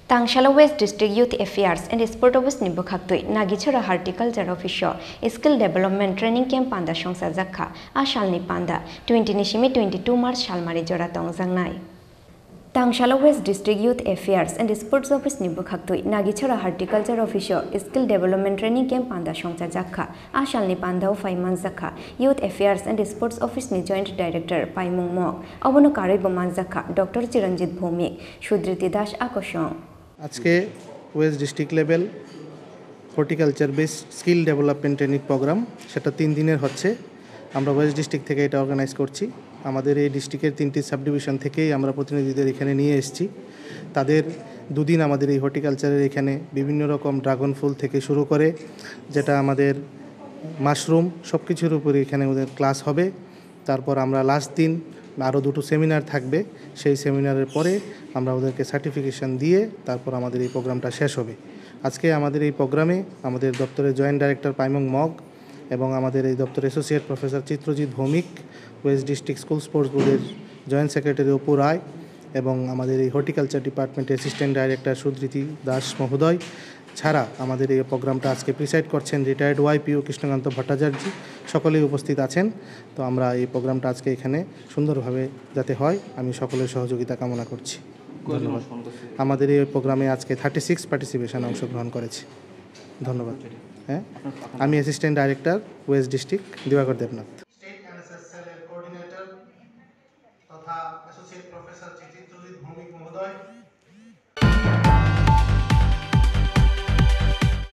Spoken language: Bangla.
Tangshala West District Youth Affairs and Sport Office ni Bwkhaktwi Nagichora Horticulture Official Skill Development Training Camp Panda Songchajakha Ashalni Panda 20 March Shalmari Jora Tongjangnai. Tangshala West District Youth Affairs and Sports Office ni Bwkhaktwi Nagichora Horticulture Official Skill Development Training Camp Panda Songchajakha Ashalni Panda Faimanjakha Youth Affairs and Sports Office ni Joint Director Paimung Mok Abono Karibo Manjakha Dr. Chiranjit Bhumik Shudriti Das Akoshong আজকে west district level horticulture based skill development training programme সেটা 3 দিনের হচ্ছে। আমরা ওয়েস্ট ডিস্ট্রিক্ট থেকে এটা অর্গানাইজ করছি। আমাদের এই ডিস্ট্রিক্টের 3টি সাব ডিভিশন থেকেই আমরা প্রতিনিধিদের এখানে নিয়ে এসেছি। তাদের দুদিন আমাদের এই হর্টিকালচারের এখানে বিভিন্ন রকম ড্রাগন ফুল থেকে শুরু করে যেটা আমাদের মাশরুম সব কিছুর উপরে এখানে ওদের ক্লাস হবে। তারপর আমরা লাস্ট দিন আরও 2টো সেমিনার থাকবে। সেই সেমিনারের পরে আমরা ওদেরকে সার্টিফিকেশন দিয়ে তারপর আমাদের এই প্রোগ্রামটা শেষ হবে। আজকে আমাদের এই প্রোগ্রামে আমাদের দপ্তরের জয়েন্ট ডাইরেক্টর পাইমং মগ এবং আমাদের এই দপ্তরের associate professor Chitrajit Bhowmik, west district school sports বোর্ডের জয়েন্ট সেক্রেটারি অপু রায় এবং আমাদের এই হর্টিকালচার ডিপার্টমেন্টের অ্যাসিস্ট্যান্ট ডাইরেক্টর সুধৃতি দাস মহোদয় ছাড়া আমাদের এই প্রোগ্রামটা আজকে প্রিসাইড করছেন রিটায়ার্ড ওয়াইপিও কৃষ্ণকান্ত ভট্টাচার্য, সকলেই উপস্থিত আছেন। তো আমরা এই প্রোগ্রামটা আজকে এখানে সুন্দরভাবে যাতে হয় আমি সকলের সহযোগিতা কামনা করছি। ধন্যবাদ। আমাদের এই প্রোগ্রামে আজকে 36 পার্টিসিপেশন অংশগ্রহণ করেছে। ধন্যবাদ। হ্যাঁ, আমি assistant director west district Dibakar Debnath.